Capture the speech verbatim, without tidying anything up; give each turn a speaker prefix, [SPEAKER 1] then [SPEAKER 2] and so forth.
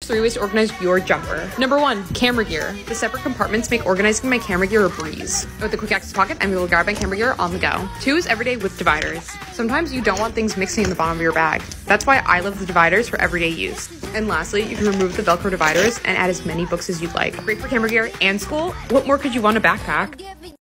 [SPEAKER 1] Three ways to organize your jumper. Number one, camera gear. The separate compartments make organizing my camera gear a breeze. With the quick access pocket, I'm able to grab my camera gear on the go. Two is everyday with dividers. Sometimes you don't want things mixing in the bottom of your bag. That's why I love the dividers for everyday use. And lastly, you can remove the Velcro dividers and add as many books as you'd like. Great for camera gear and school. What more could you want in a backpack?